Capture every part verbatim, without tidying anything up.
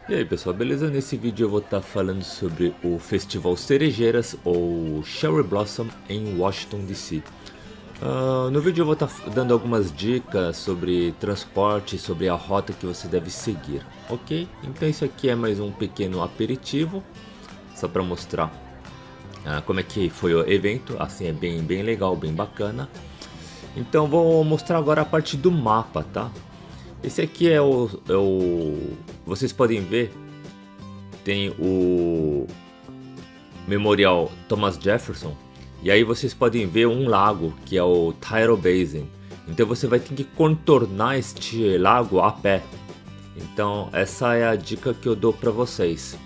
E aí pessoal, beleza? Nesse vídeo eu vou estar falando sobre o Festival Cerejeiras ou Cherry Blossom em Washington D C. Uh, no vídeo eu vou estar dando algumas dicas sobre transporte, sobre a rota que você deve seguir, ok? Então isso aqui é mais um pequeno aperitivo, só para mostrar uh, como é que foi o evento. Assim é bem, bem legal, bem bacana. Então vou mostrar agora a parte do mapa, tá? Esse aqui é o, é o... Vocês podem ver, tem o Memorial Thomas Jefferson. E aí vocês podem ver um lago, que é o Tidal Basin. Então você vai ter que contornar este lago a pé. Então essa é a dica que eu dou para vocês.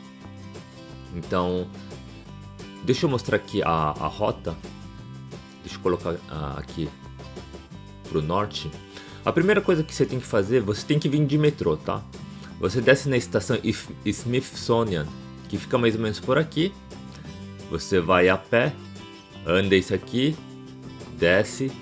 Então, deixa eu mostrar aqui a, a rota. Deixa eu colocar uh, aqui para o norte. A primeira coisa que você tem que fazer, você tem que vir de metrô, tá? Você desce na estação Smithsonian, que fica mais ou menos por aqui. Você vai a pé, anda isso aqui, desce,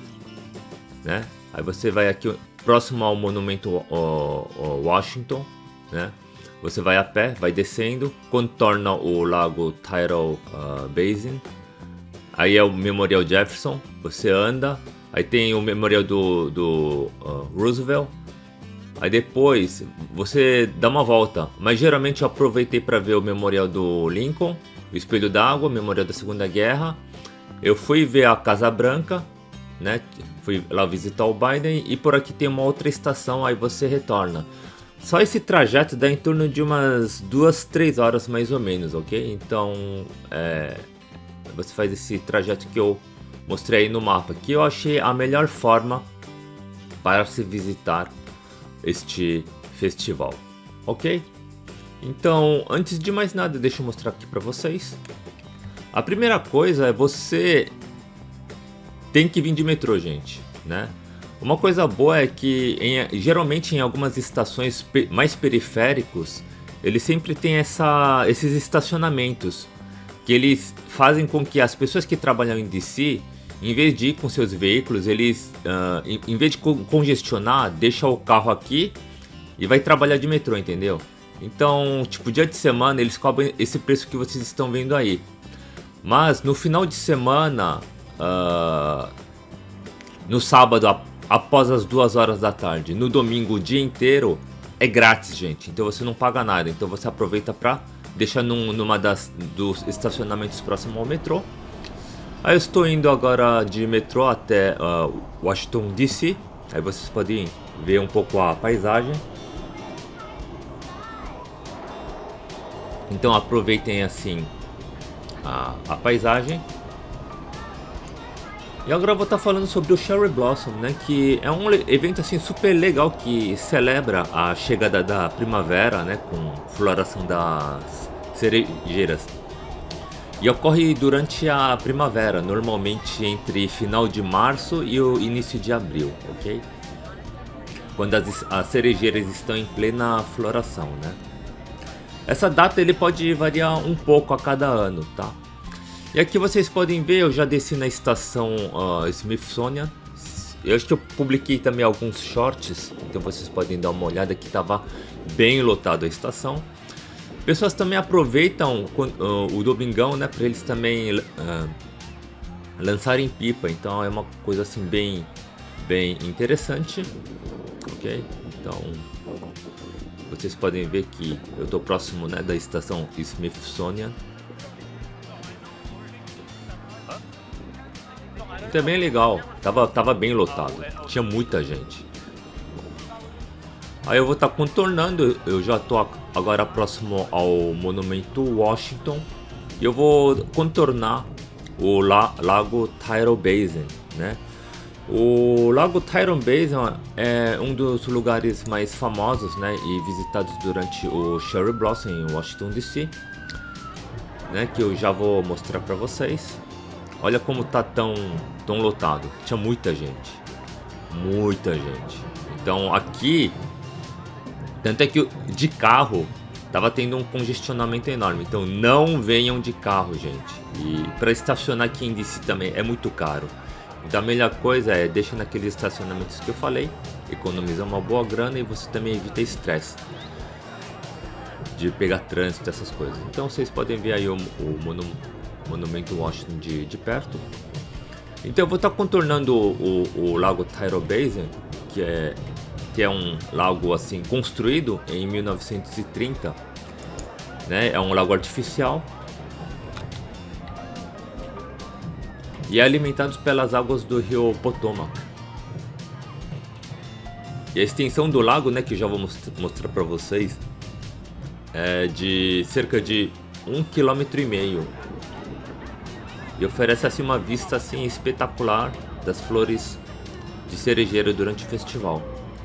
né? Aí você vai aqui próximo ao monumento Washington, né? Você vai a pé, vai descendo, contorna o lago Tidal uh, Basin. Aí é o Memorial Jefferson, você anda. Aí tem o memorial do, do uh, Roosevelt. Aí depois você dá uma volta. Mas geralmente eu aproveitei para ver o memorial do Lincoln, o Espelho d'Água, o memorial da Segunda Guerra. Eu fui ver a Casa Branca, né? Fui lá visitar o Biden. E por aqui tem uma outra estação, aí você retorna. Só esse trajeto dá em torno de umas duas, três horas mais ou menos, ok? Então é, você faz esse trajeto que eu mostrei aí no mapa, que eu achei a melhor forma para se visitar este festival, ok? Então, antes de mais nada, deixa eu mostrar aqui para vocês. A primeira coisa é você tem que vir de metrô, gente, né? Uma coisa boa é que em, geralmente em algumas estações mais periféricos, eles sempre tem essa, esses estacionamentos que eles fazem com que as pessoas que trabalham em D C, em vez de ir com seus veículos, eles, uh, em, em vez de congestionar, deixa o carro aqui e vai trabalhar de metrô, entendeu? Então, tipo, dia de semana eles cobram esse preço que vocês estão vendo aí. Mas no final de semana, uh, no sábado, a, após as duas horas da tarde, no domingo o dia inteiro, é grátis, gente. Então você não paga nada. Então você aproveita para deixar num, numa das dos estacionamentos próximos ao metrô. Aí eu estou indo agora de metrô até uh, Washington D C. Aí vocês podem ver um pouco a paisagem. Então aproveitem assim a, a paisagem. E agora eu vou estar falando sobre o Cherry Blossom, né? Que é um evento assim super legal que celebra a chegada da primavera, né? Com floração das cerejeiras. E ocorre durante a primavera, normalmente entre final de março e o início de abril, ok? Quando as, as cerejeiras estão em plena floração, né? Essa data ele pode variar um pouco a cada ano, tá? E aqui vocês podem ver, eu já desci na estação uh, Smithsonian. Eu acho que eu publiquei também alguns shorts, então vocês podem dar uma olhada que estava bem lotado a estação. Pessoas também aproveitam uh, o domingão, né, para eles também uh, lançarem pipa. Então é uma coisa assim bem, bem interessante, ok? Então vocês podem ver que eu estou próximo, né, da estação Smithsonian. Então é bem legal. Tava, tava bem lotado. Tinha muita gente. Aí eu vou estar tá contornando, eu já estou agora próximo ao monumento Washington. E eu vou contornar o la lago Tidal Basin, né? O lago Tidal Basin é um dos lugares mais famosos, né, e visitados durante o Cherry Blossom em Washington D C, né, que eu já vou mostrar para vocês. Olha como tá tão, tão lotado. Tinha muita gente, muita gente. Então aqui, tanto é que de carro tava tendo um congestionamento enorme. Então não venham de carro, gente. E para estacionar aqui em D C também é muito caro. Então a melhor coisa é deixar naqueles estacionamentos que eu falei. Economiza uma boa grana e você também evita estresse. de pegar trânsito, essas coisas. Então vocês podem ver aí o, o monu, monumento Washington de, de perto. Então eu vou estar contornando o, o, o lago Tidal Basin, que é, que é um lago assim construído em mil novecentos e trinta, né? É um lago artificial e é alimentado pelas águas do rio Potomac. E a extensão do lago, né, que já vou mostrar para vocês, é de cerca de um quilômetro e meio. E oferece assim uma vista assim espetacular das flores de cerejeira durante o festival.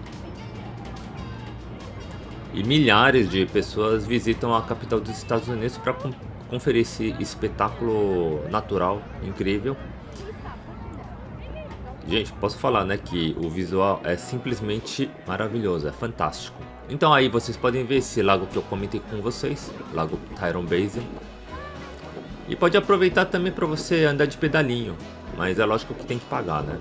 E milhares de pessoas visitam a capital dos Estados Unidos para conferir esse espetáculo natural incrível. Gente, posso falar, né, que o visual é simplesmente maravilhoso, é fantástico. Então aí vocês podem ver esse lago que eu comentei com vocês, Lago Tidal Basin. E pode aproveitar também para você andar de pedalinho, mas é lógico que tem que pagar, né?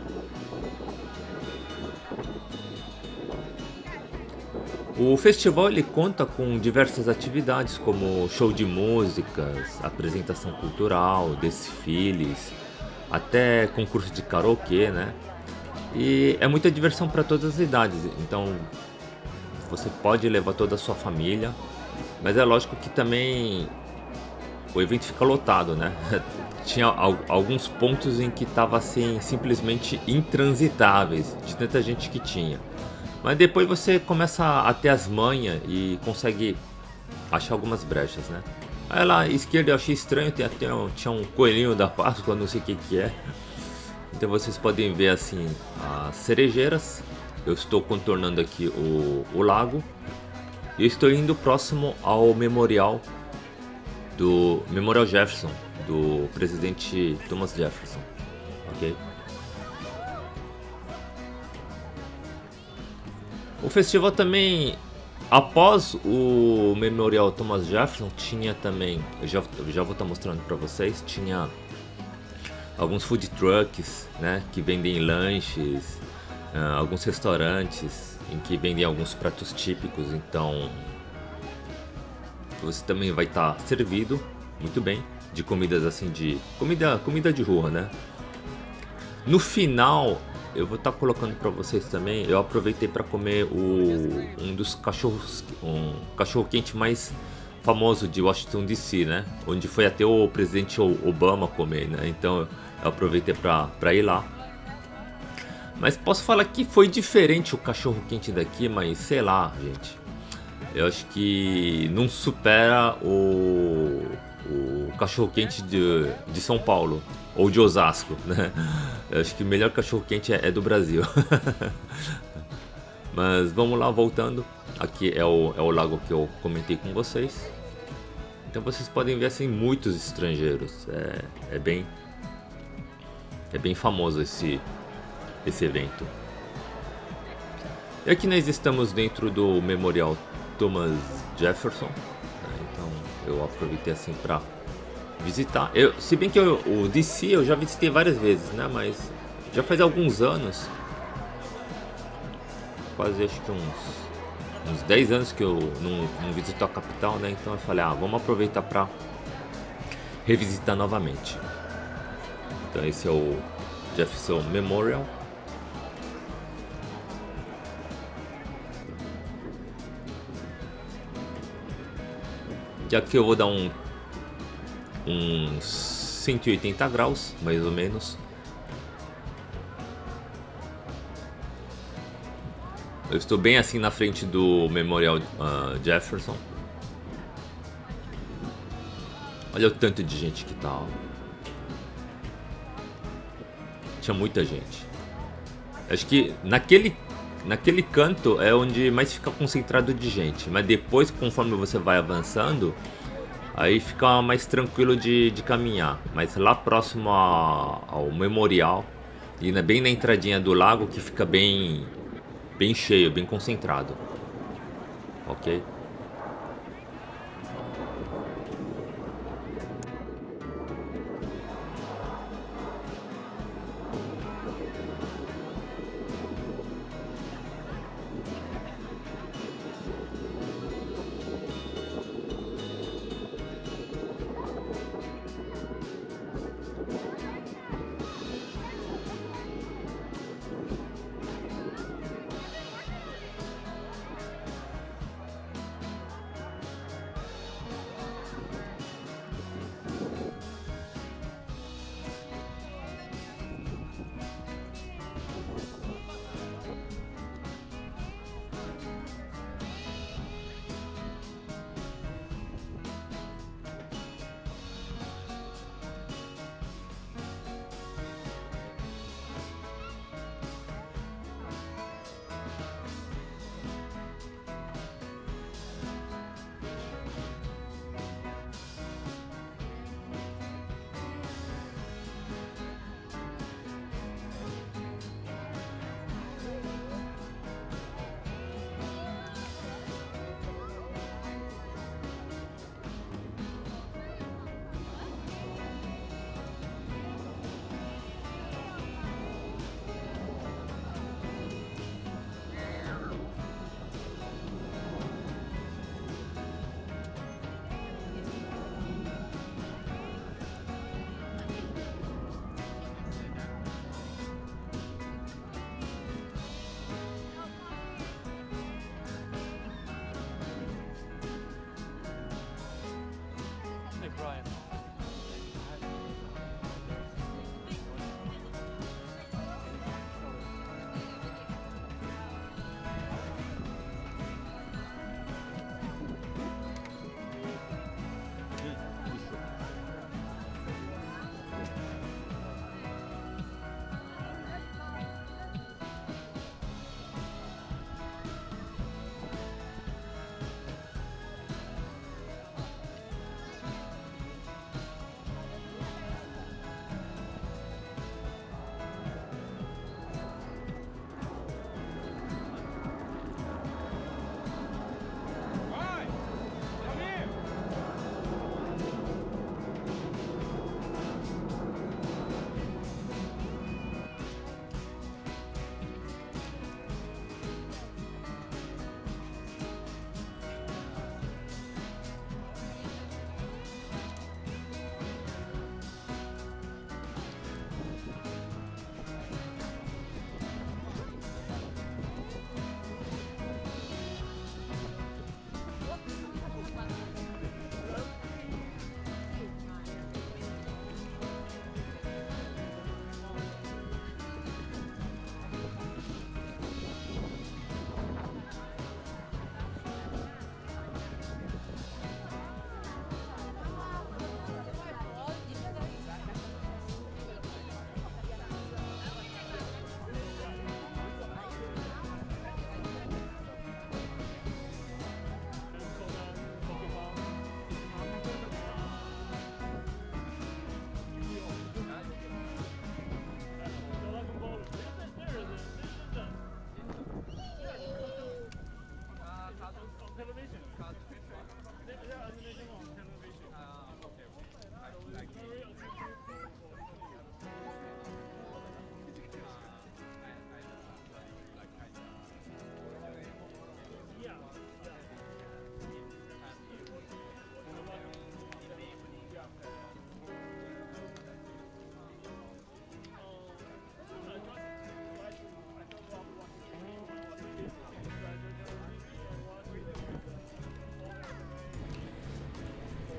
O festival ele conta com diversas atividades como show de músicas, apresentação cultural, desfiles, até concurso de karaokê, né? E é muita diversão para todas as idades, então você pode levar toda a sua família, mas é lógico que também o evento fica lotado, né? Tinha alguns pontos em que tava assim simplesmente intransitáveis de tanta gente que tinha. Mas depois você começa a ter as manhas e consegue achar algumas brechas, né? Aí lá à esquerda eu achei estranho, tem até um, tinha um coelhinho da Páscoa, não sei o que que é. Então vocês podem ver assim as cerejeiras. Eu estou contornando aqui o, o lago e eu estou indo próximo ao memorial do Memorial Jefferson, do presidente Thomas Jefferson, ok? O festival também, após o Memorial Thomas Jefferson, tinha também, eu já, eu já vou estar mostrando para vocês, tinha alguns food trucks, né, que vendem lanches, uh, alguns restaurantes em que vendem alguns pratos típicos, então você também vai estar servido muito bem de comidas assim de comida comida de rua, né? No final eu vou estar colocando para vocês também. Eu aproveitei para comer o um dos cachorros um cachorro quente mais famoso de Washington D C, né? Onde foi até o presidente Obama comer, né? Então eu aproveitei para para ir lá. Mas posso falar que foi diferente o cachorro quente daqui, mas sei lá, gente. Eu acho que não supera o, o cachorro-quente de, de São Paulo ou de Osasco, né? Eu acho que o melhor cachorro-quente é, é do Brasil. Mas vamos lá, voltando. Aqui é o, é o lago que eu comentei com vocês. Então vocês podem ver assim muitos estrangeiros. É, é bem é bem famoso esse, esse evento. E aqui nós estamos dentro do Memorial Thomas Jefferson, né? Então eu aproveitei assim para visitar. Eu, se bem que eu, o D C eu já visitei várias vezes, né? Mas já faz alguns anos, quase acho que uns, uns dez anos que eu não, não visito a capital, né? Então eu falei, ah, vamos aproveitar para revisitar novamente. Então esse é o Jefferson Memorial. E aqui eu vou dar um uns cento e oitenta graus, mais ou menos. Eu estou bem assim na frente do Memorial uh, Jefferson. Olha o tanto de gente que tá, ó. Tinha muita gente. Acho que naquele Naquele canto é onde mais fica concentrado de gente, mas depois, conforme você vai avançando, aí fica mais tranquilo de, de caminhar. Mas lá próximo a, ao memorial, e bem na entradinha do lago, que fica bem, bem cheio, bem concentrado. Ok?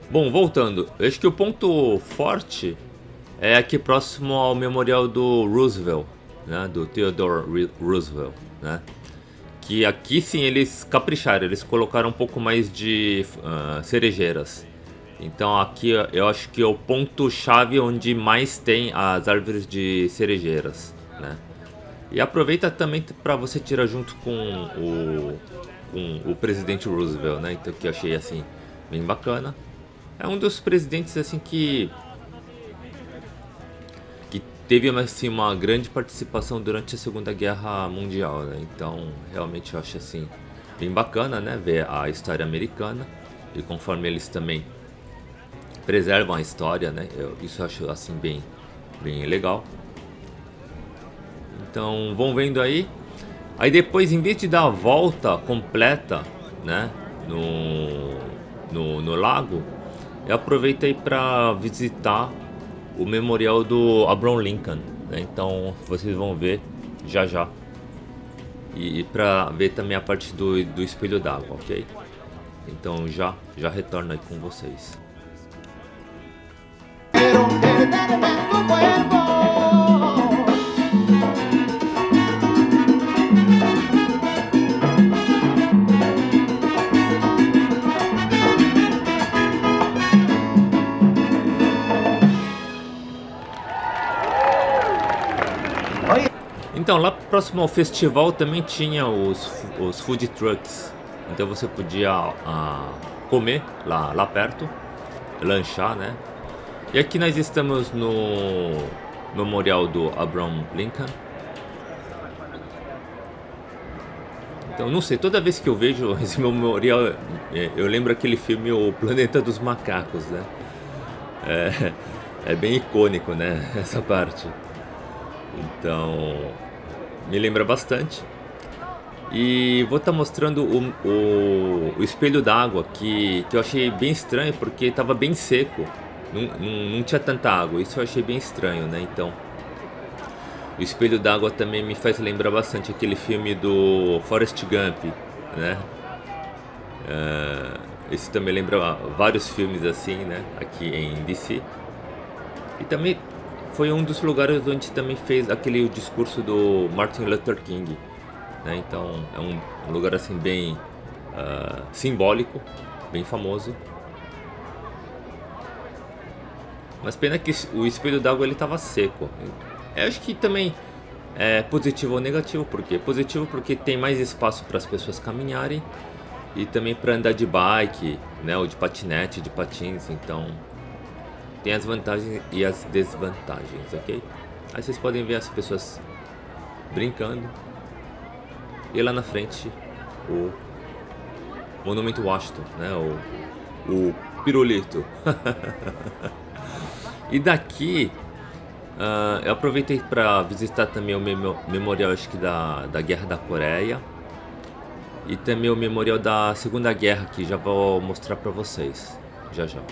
Bom, voltando, eu acho que o ponto forte é aqui próximo ao memorial do Roosevelt, né, do Theodore Roosevelt, né, que aqui sim eles capricharam, eles colocaram um pouco mais de uh, cerejeiras. Então aqui eu acho que é o ponto chave onde mais tem as árvores de cerejeiras, né. E aproveita também para você tirar junto com o, com o presidente Roosevelt, né, então que eu achei assim bem bacana. É um dos presidentes assim que que teve assim uma grande participação durante a Segunda Guerra Mundial, né? Então, realmente eu acho assim bem bacana, né, ver a história americana e conforme eles também preservam a história, né? Eu, isso eu acho assim bem bem legal. Então, vão vendo aí. Aí depois, em vez de dar a volta completa, né, no no, no lago, eu aproveitei para visitar o memorial do Abraham Lincoln, né? Então vocês vão ver já já. E para ver também a parte do, do espelho d'água, ok? Então já já retorno aí com vocês. Então, lá próximo ao festival também tinha os, os food trucks. Então você podia ah, comer lá, lá perto, lanchar, né? E aqui nós estamos no memorial do Abraham Lincoln. Então, não sei, toda vez que eu vejo esse memorial, eu lembro aquele filme O Planeta dos Macacos, né? É, é bem icônico, né? Essa parte. Então, me lembra bastante. E vou estar tá mostrando o, o, o espelho d'água, que, que eu achei bem estranho, porque estava bem seco. Não, não, não tinha tanta água, isso eu achei bem estranho, né? Então, o espelho d'água também me faz lembrar bastante aquele filme do Forrest Gump, né? Uh, esse também lembra vários filmes assim, né? Aqui em D C. E também foi um dos lugares onde também fez aquele discurso do Martin Luther King, né? Então é um, um lugar assim bem uh, simbólico, bem famoso. Mas pena que o espelho d'água ele estava seco. Eu acho que também é positivo ou negativo, porque positivo porque tem mais espaço para as pessoas caminharem e também para andar de bike, né, ou de patinete, de patins. Então tem as vantagens e as desvantagens, ok? Aí vocês podem ver as pessoas brincando. E lá na frente o Monumento Washington, né? O, o pirulito. E daqui uh, eu aproveitei para visitar também o mem memorial, acho que da, da Guerra da Coreia. E também o memorial da Segunda Guerra, que já vou mostrar para vocês. Já já.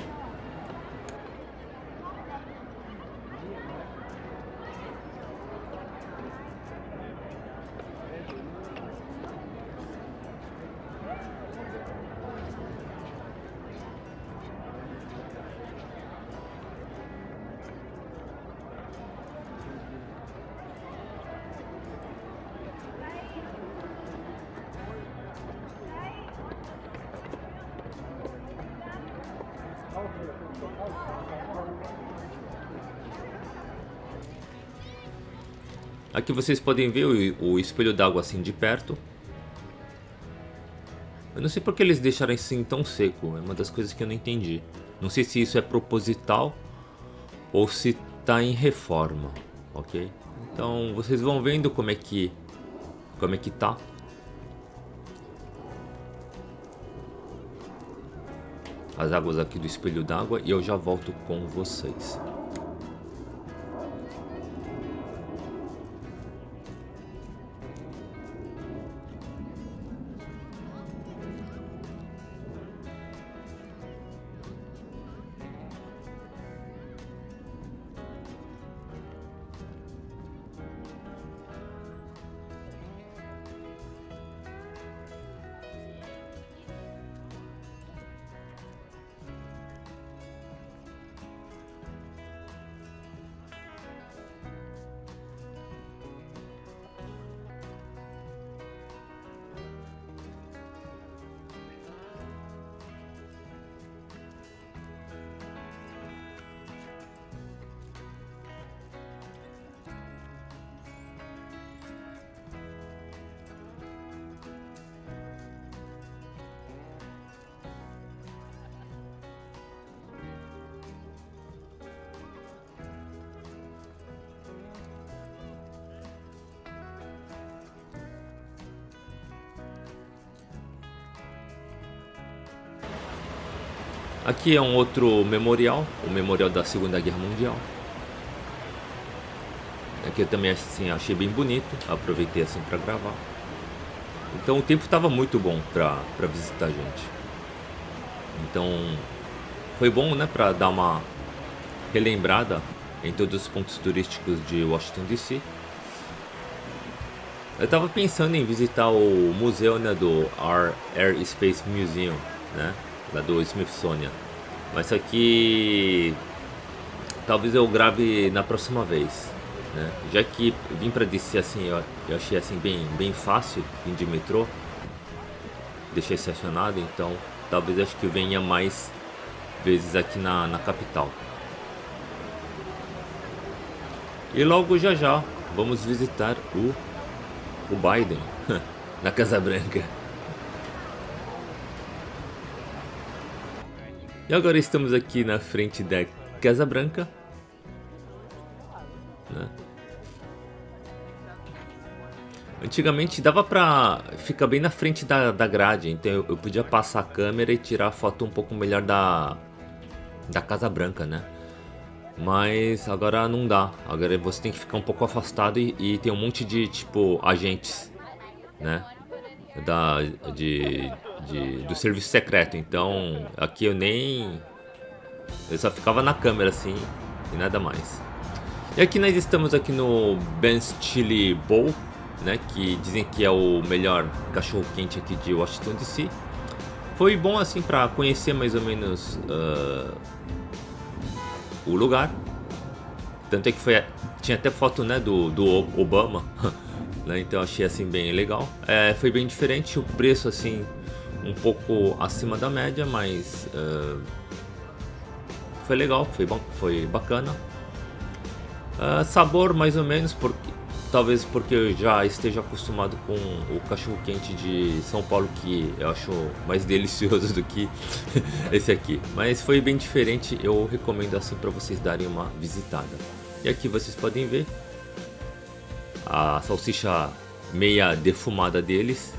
Aqui vocês podem ver o, o espelho d'água assim de perto. Eu não sei porque eles deixaram assim tão seco. É uma das coisas que eu não entendi. Não sei se isso é proposital ou se tá em reforma, ok? Então vocês vão vendo como é que como é que tá. As águas aqui do espelho d'água e eu já volto com vocês. Aqui é um outro memorial, o memorial da Segunda Guerra Mundial. Aqui eu também assim, achei bem bonito, aproveitei assim para gravar. Então o tempo estava muito bom para para visitar a gente. Então foi bom, né, para dar uma relembrada em todos os pontos turísticos de Washington D C. Eu tava pensando em visitar o museu, né, do Air Space Museum, né, lá do Smithsonian. Mas isso aqui talvez eu grave na próxima vez, né? Já que vim para D C assim, eu, eu achei assim bem bem fácil vir de metrô. Deixei estacionado, então talvez acho que eu venha mais vezes aqui na, na capital. E logo já já vamos visitar o o Biden na Casa Branca. E agora estamos aqui na frente da Casa Branca, né? Antigamente dava pra ficar bem na frente da, da grade, então eu, eu podia passar a câmera e tirar a foto um pouco melhor da, da Casa Branca, né? Mas agora não dá, agora você tem que ficar um pouco afastado e, e tem um monte de tipo agentes, né, da, de, de, do serviço secreto, então aqui eu nem, eu só ficava na câmera assim e nada mais. E aqui nós estamos aqui no Ben's Chili Bowl, né, que dizem que é o melhor cachorro quente aqui de Washington D C. Foi bom assim para conhecer mais ou menos uh, o lugar, tanto é que foi, tinha até foto, né, do, do Obama, né, então achei assim bem legal. É, foi bem diferente, o preço assim um pouco acima da média, mas uh, foi legal, foi bom, foi bacana. Uh, sabor mais ou menos, porque talvez porque eu já esteja acostumado com o cachorro quente de São Paulo, que eu acho mais delicioso do que esse aqui. Mas foi bem diferente, eu recomendo assim para vocês darem uma visitada. E aqui vocês podem ver a salsicha meia defumada deles.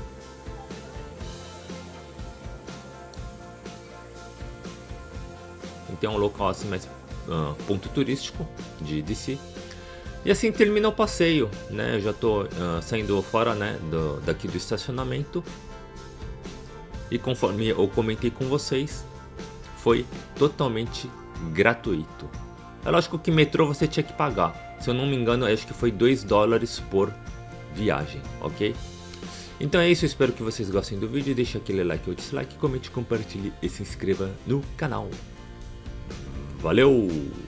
Então é um local assim mais uh, ponto turístico de D C. E assim termina o passeio, né? Eu já tô uh, saindo fora, né, do, daqui do estacionamento. E conforme eu comentei com vocês, foi totalmente gratuito. É lógico que metrô você tinha que pagar. Se eu não me engano, acho que foi dois dólares por viagem, ok? Então é isso, eu espero que vocês gostem do vídeo. Deixe aquele like ou dislike, comente, compartilhe e se inscreva no canal. Valeu!